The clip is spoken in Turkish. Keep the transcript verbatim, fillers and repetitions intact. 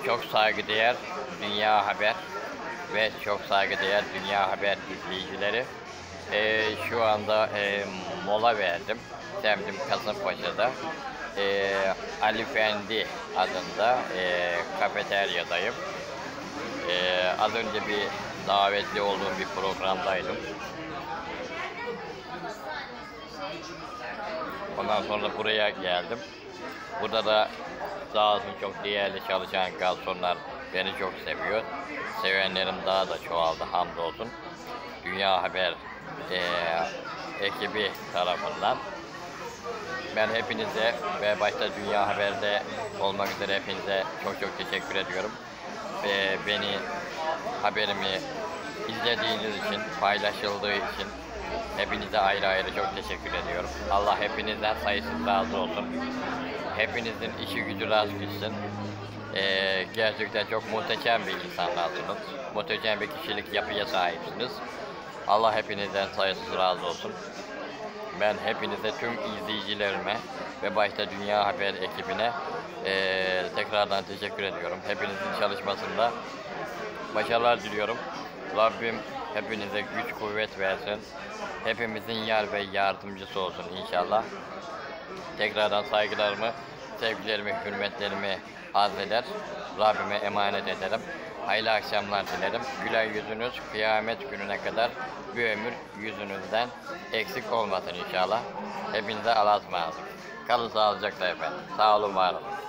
Çok saygıdeğer Dünya Haber ve çok saygıdeğer Dünya Haber izleyicileri. Ee, şu anda e, mola verdim. Semdim Kasımpaşa'da. Ee, Ali Fendi adında e, kafeteryadayım. Ee, az önce bir davetli olduğum bir programdaydım. Ondan sonra buraya geldim. Burada da sağ olsun çok değerli çalışan garsonlar beni çok seviyor. Sevenlerim daha da çoğaldı hamdolsun. Dünya Haber e, ekibi tarafından. Ben hepinize ve başta Dünya Haber'de olmak üzere hepinize çok çok teşekkür ediyorum. Ve beni, haberimi izlediğiniz için, paylaşıldığı için hepinize ayrı ayrı çok teşekkür ediyorum. Allah hepinizden sayısız razı olsun. Hepinizin işi gücü rast gitsin. Ee, gerçekten çok muhteşem bir insanlarsınız. Muhteşem bir kişilik yapıya sahipsiniz. Allah hepinizden sayısız razı olsun. Ben hepinize, tüm izleyicilerime ve başta Dünya Haber ekibine ee, tekrardan teşekkür ediyorum. Hepinizin çalışmasında başarılar diliyorum. Rabbim hepinize güç kuvvet versin. Hepimizin yar ve yardımcısı olsun inşallah. Tekrardan saygılarımı, sevgilerimi, hürmetlerimi arz eder. Rabbime emanet ederim. Hayırlı akşamlar dilerim. Güler yüzünüz kıyamet gününe kadar bir ömür yüzünüzden eksik olmasın inşallah. Hepinize Allah'a ısmarladık. Kalın sağlıcakla efendim. Sağ olun, var olun.